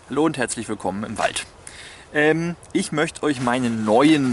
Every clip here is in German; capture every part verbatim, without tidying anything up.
Hallo und herzlich willkommen im Wald. Ähm, ich möchte euch meinen neuen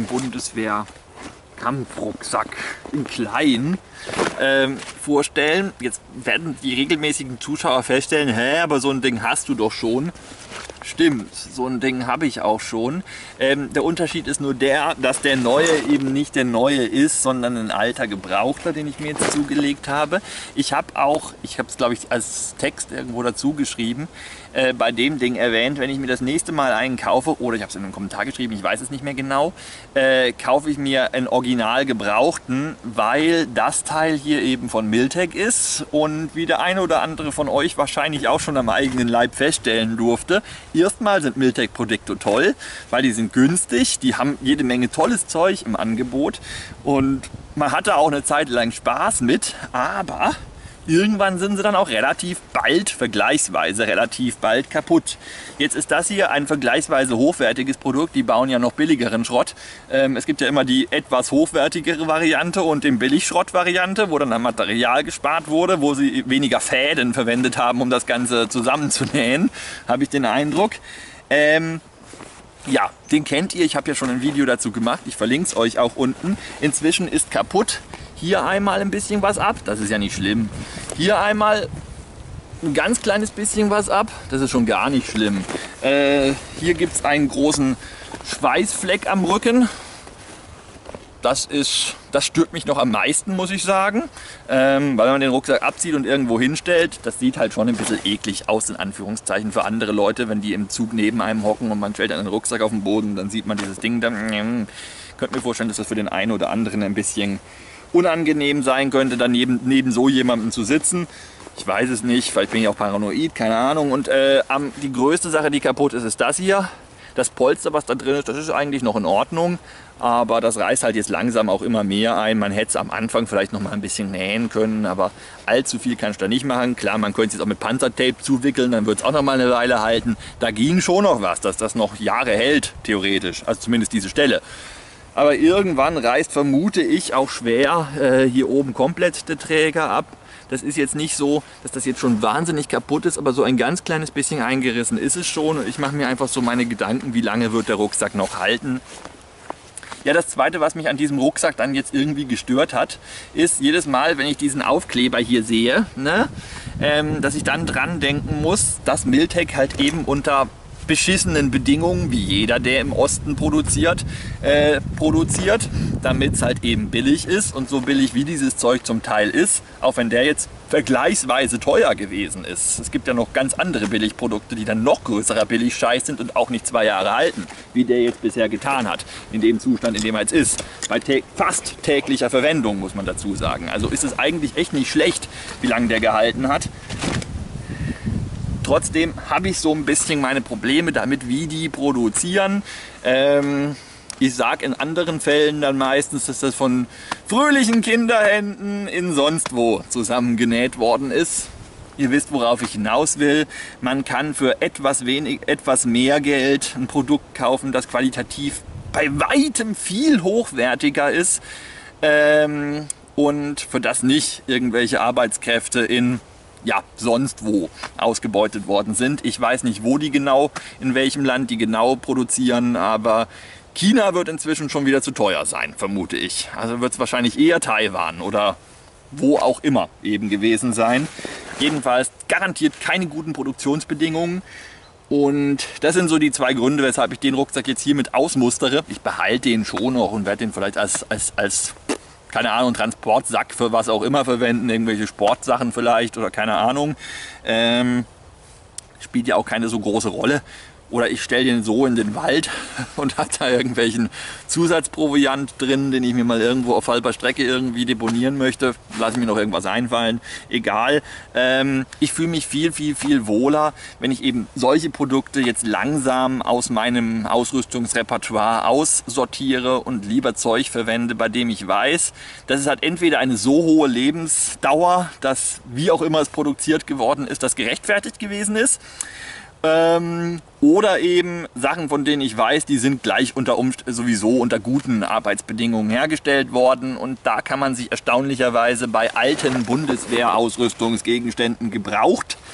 Bundeswehr-Kampfrucksack in klein ähm, vorstellen. Jetzt werden die regelmäßigen Zuschauer feststellen, hä, aber so ein Ding hast du doch schon. Stimmt, so ein Ding habe ich auch schon. Ähm, der Unterschied ist nur der, dass der neue eben nicht der neue ist, sondern ein alter Gebrauchter, den ich mir jetzt zugelegt habe. Ich habe auch, ich habe es glaube ich als Text irgendwo dazu geschrieben, äh, bei dem Ding erwähnt, wenn ich mir das nächste Mal einen kaufe, oder ich habe es in einem Kommentar geschrieben, ich weiß es nicht mehr genau, äh, kaufe ich mir einen original gebrauchten, weil das Teil hier eben von Miltec ist und wie der eine oder andere von euch wahrscheinlich auch schon am eigenen Leib feststellen durfte. Erstmal sind Miltec-Produkte toll, weil die sind günstig, die haben jede Menge tolles Zeug im Angebot und man hatte auch eine Zeit lang Spaß mit, aber irgendwann sind sie dann auch relativ bald, vergleichsweise relativ bald kaputt. Jetzt ist das hier ein vergleichsweise hochwertiges Produkt, die bauen ja noch billigeren Schrott. Ähm, es gibt ja immer die etwas hochwertigere Variante und die Billigschrott-Variante, wo dann am Material gespart wurde, wo sie weniger Fäden verwendet haben, um das Ganze zusammenzunähen, habe ich den Eindruck. Ähm, ja, den kennt ihr, ich habe ja schon ein Video dazu gemacht, ich verlinke es euch auch unten. Inzwischen ist kaputt. Hier einmal ein bisschen was ab, das ist ja nicht schlimm. Hier einmal ein ganz kleines bisschen was ab, das ist schon gar nicht schlimm. Äh, hier gibt es einen großen Schweißfleck am Rücken. Das, ist, das stört mich noch am meisten, muss ich sagen. Ähm, weil man den Rucksack abzieht und irgendwo hinstellt, das sieht halt schon ein bisschen eklig aus, in Anführungszeichen, für andere Leute, wenn die im Zug neben einem hocken und man stellt einen Rucksack auf den Boden, dann sieht man dieses Ding. Dann könnt mir vorstellen, dass das für den einen oder anderen ein bisschen unangenehm sein könnte, daneben neben so jemandem zu sitzen. Ich weiß es nicht, vielleicht bin ich auch paranoid, keine Ahnung. Und äh, die größte Sache, die kaputt ist, ist das hier. Das Polster, was da drin ist, das ist eigentlich noch in Ordnung, aber das reißt halt jetzt langsam auch immer mehr ein. Man hätte es am Anfang vielleicht noch mal ein bisschen nähen können, aber allzu viel kann ich da nicht machen. Klar, man könnte es jetzt auch mit Panzertape zuwickeln, dann wird es auch noch mal eine Weile halten. Da ging schon noch was, dass das noch Jahre hält, theoretisch, also zumindest diese Stelle. Aber irgendwann reißt, vermute ich, auch schwer äh, hier oben komplett der Träger ab. Das ist jetzt nicht so, dass das jetzt schon wahnsinnig kaputt ist, aber so ein ganz kleines bisschen eingerissen ist es schon. Und ich mache mir einfach so meine Gedanken, wie lange wird der Rucksack noch halten. Ja, das Zweite, was mich an diesem Rucksack dann jetzt irgendwie gestört hat, ist jedes Mal, wenn ich diesen Aufkleber hier sehe, ne, ähm, dass ich dann dran denken muss, dass Miltec halt eben unter beschissenen Bedingungen, wie jeder, der im Osten produziert, äh, produziert, damit es halt eben billig ist und so billig wie dieses Zeug zum Teil ist, auch wenn der jetzt vergleichsweise teuer gewesen ist. Es gibt ja noch ganz andere Billigprodukte, die dann noch größerer Billigscheiß sind und auch nicht zwei Jahre halten, wie der jetzt bisher getan hat, in dem Zustand, in dem er jetzt ist. Bei tä- fast täglicher Verwendung, muss man dazu sagen. Also ist es eigentlich echt nicht schlecht, wie lange der gehalten hat. Trotzdem habe ich so ein bisschen meine Probleme damit, wie die produzieren. Ähm, ich sage in anderen Fällen dann meistens, dass das von fröhlichen Kinderhänden in sonst wo zusammengenäht worden ist. Ihr wisst, worauf ich hinaus will. Man kann für etwas, wenig, etwas mehr Geld ein Produkt kaufen, das qualitativ bei weitem viel hochwertiger ist ähm, und für das nicht irgendwelche Arbeitskräfte in ja, sonst wo ausgebeutet worden sind. Ich weiß nicht, wo die genau, in welchem Land die genau produzieren, aber China wird inzwischen schon wieder zu teuer sein, vermute ich. Also wird es wahrscheinlich eher Taiwan oder wo auch immer eben gewesen sein. Jedenfalls garantiert keine guten Produktionsbedingungen. Und das sind so die zwei Gründe, weshalb ich den Rucksack jetzt hiermit ausmustere. Ich behalte den schon noch und werde den vielleicht als, als, als keine Ahnung, Transportsack für was auch immer verwenden, irgendwelche Sportsachen vielleicht oder keine Ahnung. Ähm, spielt ja auch keine so große Rolle. Oder ich stelle den so in den Wald und habe da irgendwelchen Zusatzproviant drin, den ich mir mal irgendwo auf halber Strecke irgendwie deponieren möchte. Lasse mir noch irgendwas einfallen. Egal. Ähm, ich fühle mich viel, viel, viel wohler, wenn ich eben solche Produkte jetzt langsam aus meinem Ausrüstungsrepertoire aussortiere und lieber Zeug verwende, bei dem ich weiß, dass es hat entweder eine so hohe Lebensdauer, dass wie auch immer es produziert geworden ist, das gerechtfertigt gewesen ist. Ähm, oder eben Sachen, von denen ich weiß, die sind gleich unter Umst- sowieso unter guten Arbeitsbedingungen hergestellt worden. Und da kann man sich erstaunlicherweise bei alten Bundeswehrausrüstungsgegenständen gebraucht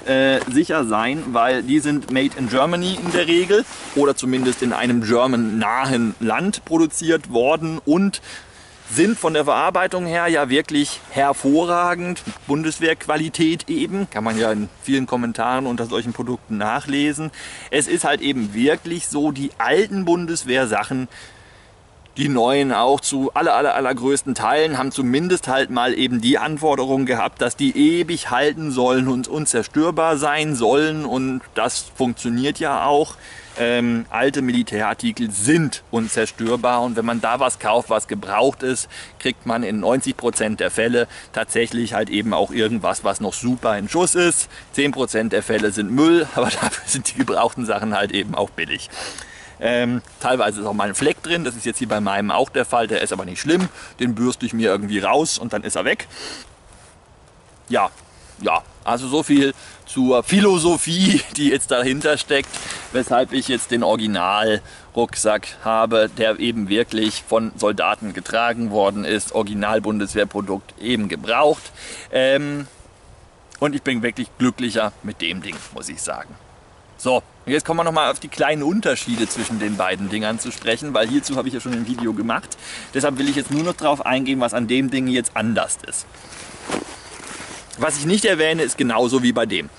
äh, sicher sein, weil die sind made in Germany in der Regel oder zumindest in einem German-nahen Land produziert worden und sind von der Verarbeitung her ja wirklich hervorragend. Bundeswehrqualität eben, kann man ja in vielen Kommentaren unter solchen Produkten nachlesen. Es ist halt eben wirklich so, die alten Bundeswehrsachen, die neuen auch zu aller, aller, allergrößten Teilen, haben zumindest halt mal eben die Anforderung gehabt, dass die ewig halten sollen und unzerstörbar sein sollen. Und das funktioniert ja auch. Ähm, alte Militärartikel sind unzerstörbar und wenn man da was kauft, was gebraucht ist, kriegt man in neunzig Prozent der Fälle tatsächlich halt eben auch irgendwas, was noch super in Schuss ist. zehn Prozent der Fälle sind Müll, aber dafür sind die gebrauchten Sachen halt eben auch billig. Ähm, teilweise ist auch mal ein Fleck drin, das ist jetzt hier bei meinem auch der Fall, der ist aber nicht schlimm, den bürste ich mir irgendwie raus und dann ist er weg. Ja, ja, also so viel zur Philosophie, die jetzt dahinter steckt, weshalb ich jetzt den Original-Rucksack habe, der eben wirklich von Soldaten getragen worden ist, Original-Bundeswehrprodukt eben gebraucht. Ähm, und ich bin wirklich glücklicher mit dem Ding, muss ich sagen. So, jetzt kommen wir nochmal auf die kleinen Unterschiede zwischen den beiden Dingern zu sprechen, weil hierzu habe ich ja schon ein Video gemacht. Deshalb will ich jetzt nur noch darauf eingehen, was an dem Ding jetzt anders ist. Was ich nicht erwähne, ist genauso wie bei dem.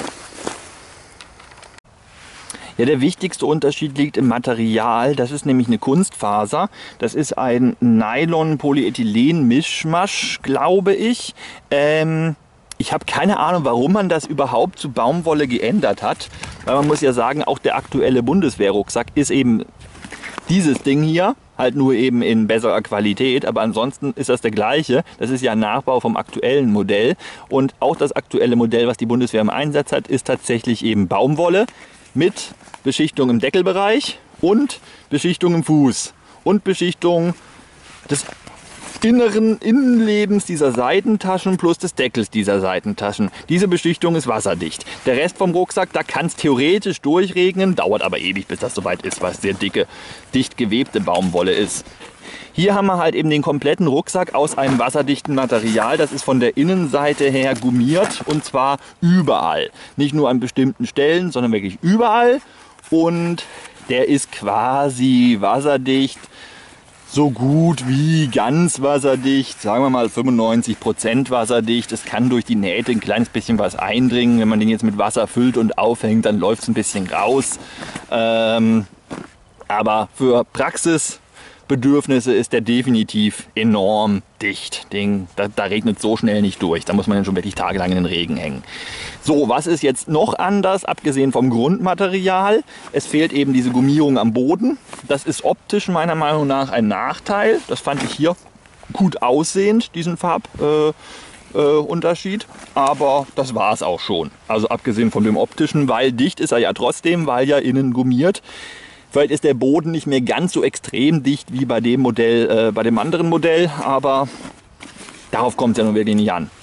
Ja, der wichtigste Unterschied liegt im Material. Das ist nämlich eine Kunstfaser. Das ist ein Nylon-Polyethylen-Mischmasch, glaube ich. Ähm, ich habe keine Ahnung, warum man das überhaupt zu Baumwolle geändert hat. Weil man muss ja sagen, auch der aktuelle Bundeswehrrucksack ist eben dieses Ding hier. Halt nur eben in besserer Qualität, aber ansonsten ist das der gleiche. Das ist ja ein Nachbau vom aktuellen Modell. Und auch das aktuelle Modell, was die Bundeswehr im Einsatz hat, ist tatsächlich eben Baumwolle mit Beschichtung im Deckelbereich und Beschichtung im Fuß und Beschichtung des inneren Innenlebens dieser Seitentaschen plus des Deckels dieser Seitentaschen. Diese Beschichtung ist wasserdicht. Der Rest vom Rucksack, da kann es theoretisch durchregnen, dauert aber ewig, bis das soweit ist, weil es sehr dicke, dicht gewebte Baumwolle ist. Hier haben wir halt eben den kompletten Rucksack aus einem wasserdichten Material. Das ist von der Innenseite her gummiert und zwar überall. Nicht nur an bestimmten Stellen, sondern wirklich überall. Und der ist quasi wasserdicht. So gut wie ganz wasserdicht, sagen wir mal fünfundneunzig Prozent wasserdicht. Es kann durch die Nähte ein kleines bisschen was eindringen. Wenn man den jetzt mit Wasser füllt und aufhängt, dann läuft es ein bisschen raus. Ähm, aber für Praxisbedürfnisse ist der definitiv enorm dicht. Den, da, da regnet es so schnell nicht durch. Da muss man dann schon wirklich tagelang in den Regen hängen. So, was ist jetzt noch anders, abgesehen vom Grundmaterial? Es fehlt eben diese Gummierung am Boden. Das ist optisch meiner Meinung nach ein Nachteil. Das fand ich hier gut aussehend, diesen Farbunterschied. Äh, äh, Aber das war es auch schon. Also abgesehen von dem optischen, weil dicht ist er ja trotzdem, weil ja innen gummiert. Vielleicht ist der Boden nicht mehr ganz so extrem dicht wie bei dem Modell, äh, bei dem anderen Modell, aber darauf kommt es ja nun wirklich nicht an.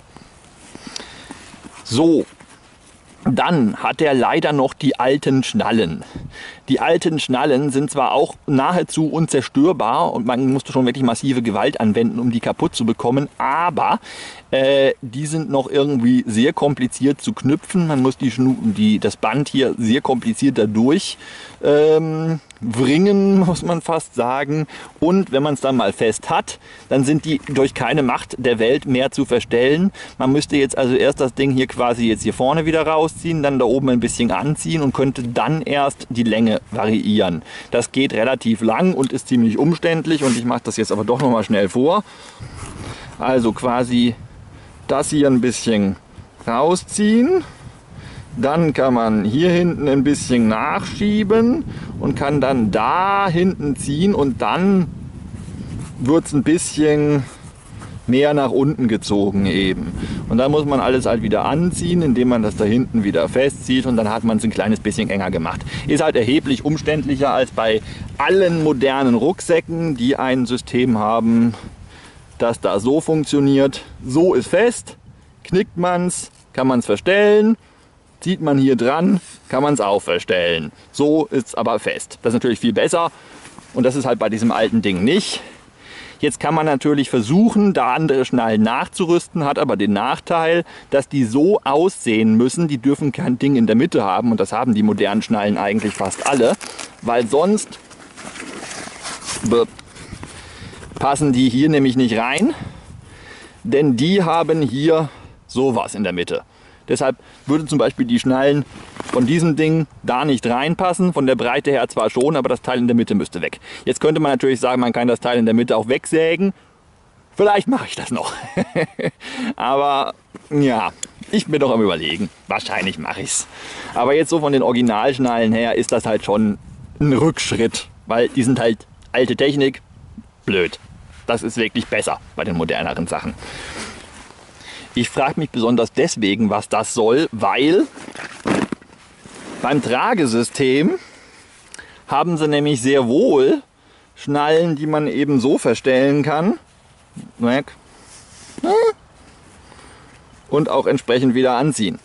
So, dann hat er leider noch die alten Schnallen. Die alten Schnallen sind zwar auch nahezu unzerstörbar und man musste schon wirklich massive Gewalt anwenden, um die kaputt zu bekommen, aber äh, die sind noch irgendwie sehr kompliziert zu knüpfen. Man muss die Schnu die, das Band hier sehr kompliziert dadurch ähm, wringen, muss man fast sagen. Und wenn man es dann mal fest hat, dann sind die durch keine Macht der Welt mehr zu verstellen. Man müsste jetzt also erst das Ding hier quasi jetzt hier vorne wieder rausziehen, dann da oben ein bisschen anziehen und könnte dann erst die Länge variieren. Das geht relativ lang und ist ziemlich umständlich und ich mache das jetzt aber doch noch mal schnell vor. Also quasi das hier ein bisschen rausziehen. Dann kann man hier hinten ein bisschen nachschieben und kann dann da hinten ziehen und dann wird es ein bisschen mehr nach unten gezogen eben. Und dann muss man alles halt wieder anziehen, indem man das da hinten wieder festzieht und dann hat man es ein kleines bisschen enger gemacht. Ist halt erheblich umständlicher als bei allen modernen Rucksäcken, die ein System haben, das da so funktioniert. So ist fest, knickt man es, kann man es verstellen. Zieht man hier dran, kann man es auch verstellen. So ist es aber fest. Das ist natürlich viel besser und das ist halt bei diesem alten Ding nicht. Jetzt kann man natürlich versuchen, da andere Schnallen nachzurüsten, hat aber den Nachteil, dass die so aussehen müssen, die dürfen kein Ding in der Mitte haben und das haben die modernen Schnallen eigentlich fast alle, weil sonst passen die hier nämlich nicht rein, denn die haben hier sowas in der Mitte. Deshalb würde zum Beispiel die Schnallen von diesem Ding da nicht reinpassen, von der Breite her zwar schon, aber das Teil in der Mitte müsste weg. Jetzt könnte man natürlich sagen, man kann das Teil in der Mitte auch wegsägen. Vielleicht mache ich das noch. Aber ja, ich bin doch am Überlegen. Wahrscheinlich mache ich es. Aber jetzt so von den Originalschnallen her ist das halt schon ein Rückschritt, weil die sind halt alte Technik, blöd. Das ist wirklich besser bei den moderneren Sachen. Ich frage mich besonders deswegen, was das soll, weil beim Tragesystem haben sie nämlich sehr wohl Schnallen, die man eben so verstellen kann. Und auch entsprechend wieder anziehen.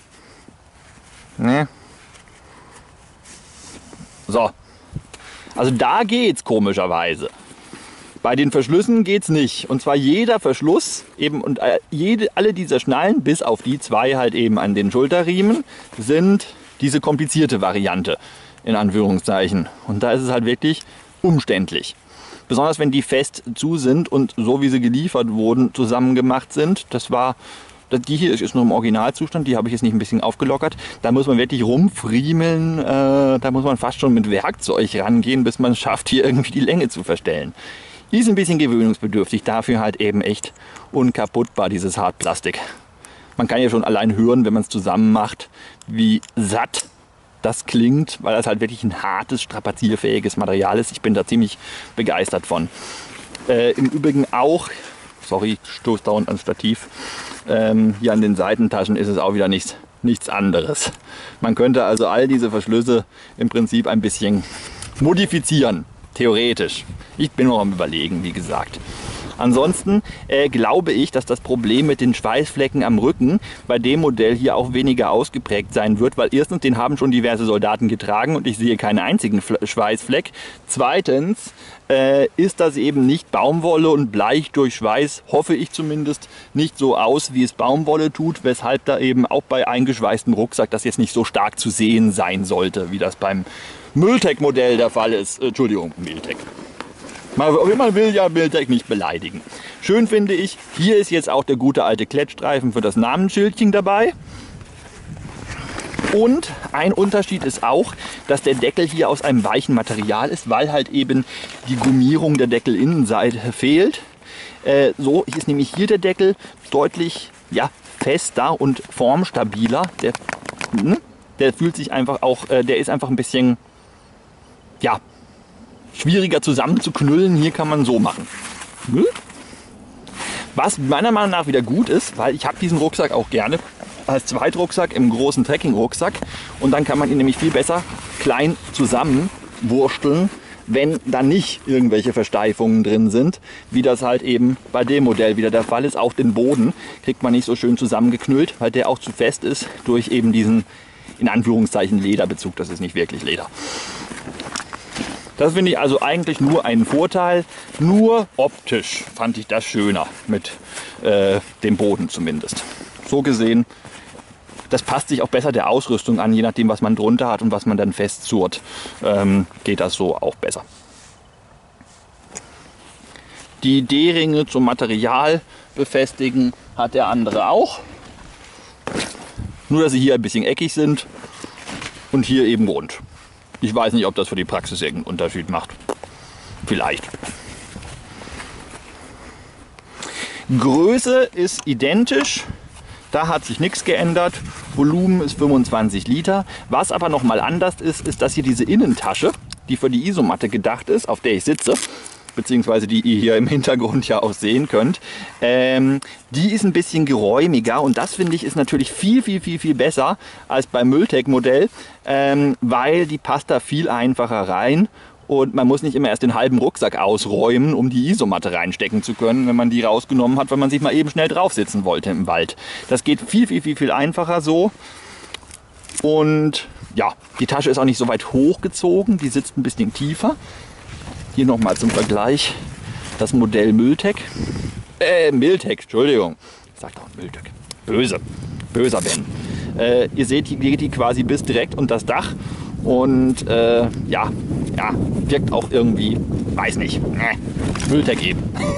So. Also da geht's komischerweise. Bei den Verschlüssen geht es nicht. Und zwar jeder Verschluss eben und jede, alle dieser Schnallen, bis auf die zwei halt eben an den Schulterriemen, sind diese komplizierte Variante, in Anführungszeichen. Und da ist es halt wirklich umständlich. Besonders wenn die fest zu sind und so wie sie geliefert wurden, zusammen gemacht sind. Das war, die hier ist noch im Originalzustand, die habe ich jetzt nicht ein bisschen aufgelockert. Da muss man wirklich rumfriemeln, äh, da muss man fast schon mit Werkzeug rangehen, bis man es schafft, hier irgendwie die Länge zu verstellen. Ist ein bisschen gewöhnungsbedürftig, dafür halt eben echt unkaputtbar, dieses Hartplastik. Man kann ja schon allein hören, wenn man es zusammen macht, wie satt das klingt, weil das halt wirklich ein hartes, strapazierfähiges Material ist. Ich bin da ziemlich begeistert von. Äh, im Übrigen auch, sorry, stoß dauernd ans Stativ, ähm, hier an den Seitentaschen ist es auch wieder nichts, nichts anderes. Man könnte also all diese Verschlüsse im Prinzip ein bisschen modifizieren. Theoretisch. Ich bin noch am Überlegen, wie gesagt. Ansonsten äh, glaube ich, dass das Problem mit den Schweißflecken am Rücken bei dem Modell hier auch weniger ausgeprägt sein wird, weil erstens, den haben schon diverse Soldaten getragen und ich sehe keinen einzigen Fle- Schweißfleck. Zweitens äh, ist das eben nicht Baumwolle und bleicht durch Schweiß, hoffe ich zumindest, nicht so aus, wie es Baumwolle tut, weshalb da eben auch bei eingeschweißtem Rucksack das jetzt nicht so stark zu sehen sein sollte, wie das beim Mülltec-Modell der Fall ist. Äh, Entschuldigung, Mülltec. Man, man will ja Mülltec nicht beleidigen. Schön finde ich, hier ist jetzt auch der gute alte Klettstreifen für das Namensschildchen dabei. Und ein Unterschied ist auch, dass der Deckel hier aus einem weichen Material ist, weil halt eben die Gummierung der Deckelinnenseite fehlt. Äh, so ist nämlich hier der Deckel deutlich ja, fester und formstabiler. Der, ne? der fühlt sich einfach auch, äh, der ist einfach ein bisschen, ja, schwieriger zusammenzuknüllen. Hier kann man so machen. Was meiner Meinung nach wieder gut ist, weil ich habe diesen Rucksack auch gerne als Zweitrucksack im großen Trekking-Rucksack. Und dann kann man ihn nämlich viel besser klein zusammenwursteln, wenn da nicht irgendwelche Versteifungen drin sind, wie das halt eben bei dem Modell wieder der Fall ist. Auch den Boden kriegt man nicht so schön zusammengeknüllt, weil der auch zu fest ist durch eben diesen, in Anführungszeichen, Lederbezug. Das ist nicht wirklich Leder. Das finde ich also eigentlich nur einen Vorteil. Nur optisch fand ich das schöner mit äh, dem Boden zumindest. So gesehen, das passt sich auch besser der Ausrüstung an, je nachdem was man drunter hat und was man dann festzurrt, ähm, geht das so auch besser. Die D-Ringe zum Material befestigen hat der andere auch. Nur dass sie hier ein bisschen eckig sind und hier eben rund. Ich weiß nicht, ob das für die Praxis irgendeinen Unterschied macht. Vielleicht. Größe ist identisch. Da hat sich nichts geändert. Volumen ist fünfundzwanzig Liter. Was aber noch mal anders ist, ist, dass hier diese Innentasche, die für die Isomatte gedacht ist, auf der ich sitze, beziehungsweise die ihr hier im Hintergrund ja auch sehen könnt, ähm, die ist ein bisschen geräumiger und das finde ich ist natürlich viel, viel, viel, viel besser als beim Mülltec-Modell, ähm, weil die passt da viel einfacher rein und man muss nicht immer erst den halben Rucksack ausräumen, um die Isomatte reinstecken zu können, wenn man die rausgenommen hat, weil man sich mal eben schnell drauf sitzen wollte im Wald. Das geht viel, viel, viel, viel einfacher so. Und ja, die Tasche ist auch nicht so weit hochgezogen, die sitzt ein bisschen tiefer. Hier nochmal zum Vergleich das Modell Miltec. Äh, Miltec, Entschuldigung. Ich sag doch Miltec. Böse. Böser Ben. Äh, ihr seht, hier geht die quasi bis direkt unter das Dach. Und äh, ja, ja, wirkt auch irgendwie, weiß nicht, äh, Miltec eben.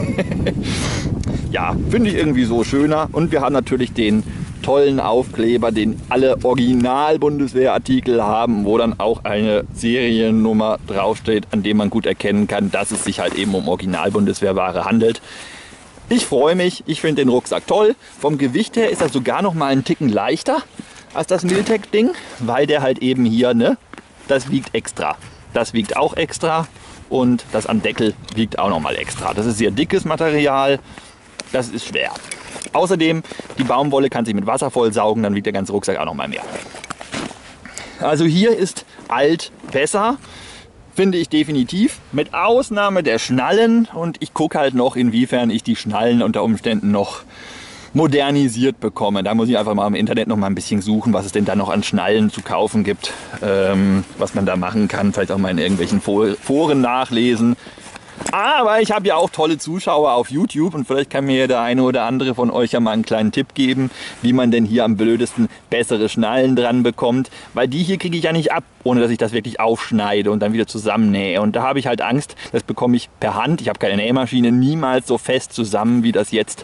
Ja, finde ich irgendwie so schöner. Und wir haben natürlich den tollen Aufkleber, den alle Original-Bundeswehrartikel haben, wo dann auch eine Seriennummer draufsteht, an dem man gut erkennen kann, dass es sich halt eben um Original-Bundeswehrware handelt. Ich freue mich, ich finde den Rucksack toll. Vom Gewicht her ist er sogar noch mal einen Ticken leichter als das Miltec-Ding, weil der halt eben hier, ne, das wiegt extra. Das wiegt auch extra und das am Deckel wiegt auch noch mal extra. Das ist sehr dickes Material, das ist schwer. Außerdem, die Baumwolle kann sich mit Wasser vollsaugen, dann wiegt der ganze Rucksack auch noch mal mehr. Also hier ist alt besser, finde ich definitiv, mit Ausnahme der Schnallen, und ich gucke halt noch, inwiefern ich die Schnallen unter Umständen noch modernisiert bekomme. Da muss ich einfach mal im Internet noch mal ein bisschen suchen, was es denn da noch an Schnallen zu kaufen gibt, ähm, was man da machen kann, vielleicht auch mal in irgendwelchen Foren nachlesen. Aber ich habe ja auch tolle Zuschauer auf YouTube und vielleicht kann mir der eine oder andere von euch ja mal einen kleinen Tipp geben, wie man denn hier am blödesten bessere Schnallen dran bekommt. Weil die hier kriege ich ja nicht ab, ohne dass ich das wirklich aufschneide und dann wieder zusammennähe. Und da habe ich halt Angst, das bekomme ich per Hand, ich habe keine Nähmaschine, niemals so fest zusammen, wie das jetzt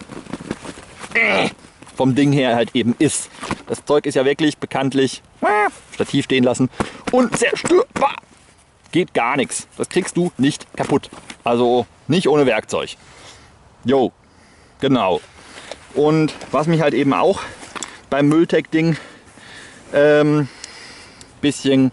vom Ding her halt eben ist. Das Zeug ist ja wirklich bekanntlich Stativ stehen lassen und zerstörbar. Geht gar nichts. Das kriegst du nicht kaputt. Also nicht ohne Werkzeug. Jo, genau. Und was mich halt eben auch beim Miltec-Ding ähm, bisschen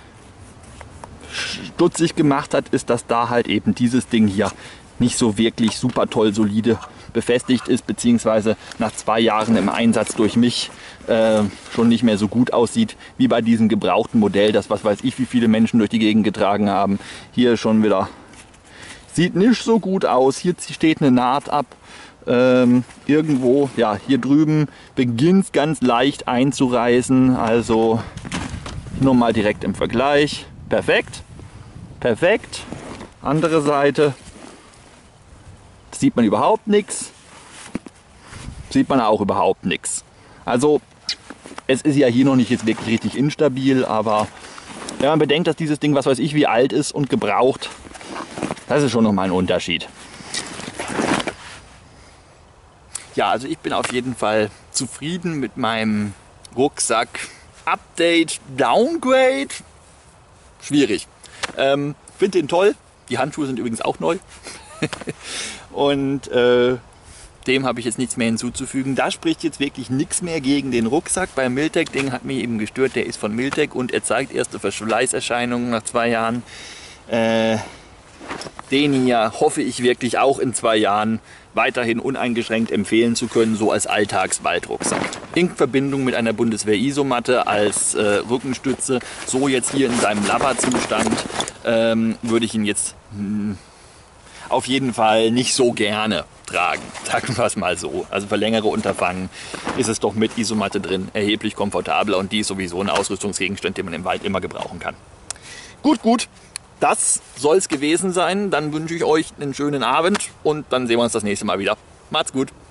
stutzig gemacht hat, ist, dass da halt eben dieses Ding hier nicht so wirklich super toll solide befestigt ist, beziehungsweise nach zwei Jahren im Einsatz durch mich äh, schon nicht mehr so gut aussieht wie bei diesem gebrauchten Modell, das was weiß ich wie viele Menschen durch die Gegend getragen haben. Hier schon wieder sieht nicht so gut aus. Hier steht eine Naht ab. Ähm, irgendwo, ja, hier drüben beginnt es ganz leicht einzureißen. Also nur mal direkt im Vergleich. Perfekt. Perfekt. Andere Seite. Sieht man überhaupt nichts. Sieht man auch überhaupt nichts. Also es ist ja hier noch nicht jetzt wirklich richtig instabil, aber wenn man bedenkt, dass dieses Ding was weiß ich wie alt ist und gebraucht, das ist schon noch mal ein Unterschied. Ja, also ich bin auf jeden Fall zufrieden mit meinem Rucksack. Update, Downgrade, schwierig. Ähm, finde den toll. Die Handschuhe sind übrigens auch neu. Und äh, dem habe ich jetzt nichts mehr hinzuzufügen. Da spricht jetzt wirklich nichts mehr gegen den Rucksack. Beim Miltec-Ding hat mich eben gestört, der ist von Miltec und er zeigt erste Verschleißerscheinungen nach zwei Jahren. Äh, den hier hoffe ich wirklich auch in zwei Jahren weiterhin uneingeschränkt empfehlen zu können, so als Alltagswaldrucksack. In Verbindung mit einer Bundeswehr-Isomatte als äh, Rückenstütze, so jetzt hier in seinem Labberzustand, ähm, würde ich ihn jetzt mh, auf jeden Fall nicht so gerne tragen, sagen wir es mal so. Also für längere Unterfangen ist es doch mit Isomatte drin erheblich komfortabler und die ist sowieso ein Ausrüstungsgegenstand, den man im Wald immer gebrauchen kann. Gut, gut, das soll es gewesen sein. Dann wünsche ich euch einen schönen Abend und dann sehen wir uns das nächste Mal wieder. Macht's gut!